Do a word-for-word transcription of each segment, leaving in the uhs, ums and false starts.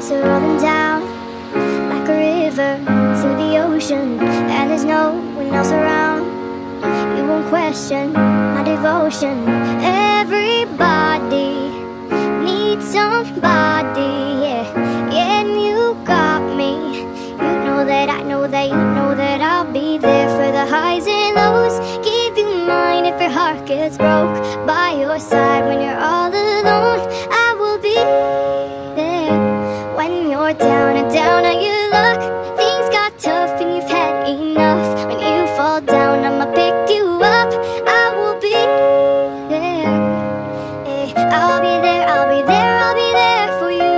waves are rolling down like a river to the ocean, and there's no one else around. You won't question my devotion. Everybody needs somebody, yeah, yeah, and you got me. You know that I know that you know that I'll be there for the highs and lows. Give you mine if your heart gets broke. By your side when you're all alone, I will be there. When you're down and down on your luck, things got tough and you've had enough. When you fall down, I'ma pick you up. I will be there, eh, I'll be there, I'll be there, I'll be there for you.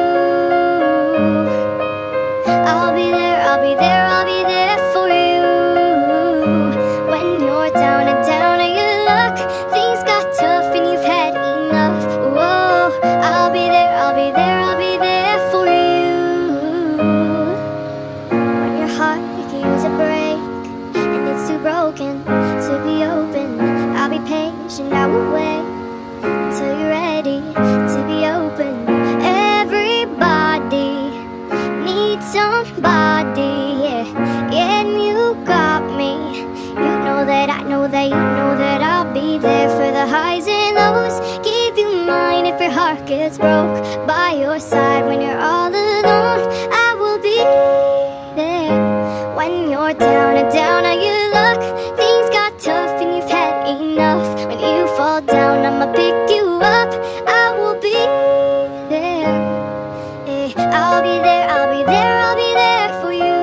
I'll be there, I'll be there, I'll be there for you. When you're down and down on your luck, things got tough and you've had enough. Whoa, I'll be there, I'll be there, I'll be there for you. When your heart can use a break and it's too broken to be open, I'll be patient, I will wait till you're ready to be open. Everybody needs somebody, yeah, yeah, and you got me. You know that I know that you know that I'll be there for the highs and lows. Give you mine if your heart gets broke. By your side when you're all alone, I will be there. When you're down and down on your luck, things got tough and you've had enough. When you fall down, I'ma pick you up. I will be there, eh, I'll be there, I'll be there, I'll be there for you.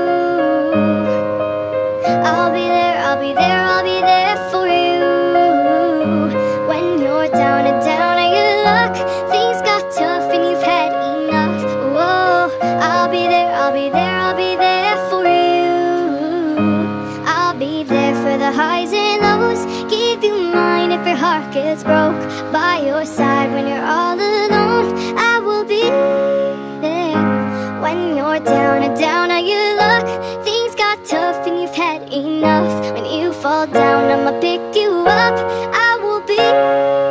I'll be there, I'll be there, I'll be there for you. When you're down and down on your luck, things got tough and you've had enough. Whoa, I'll be there, I'll be there, I'll be there for you. I'll be there for the highs and lows. Give you mine if your heart gets broke. By your side when you're all alone, I will be there. When you're down and down on your luck, things got tough and you've had enough. When you fall down, I'ma pick you up. I will be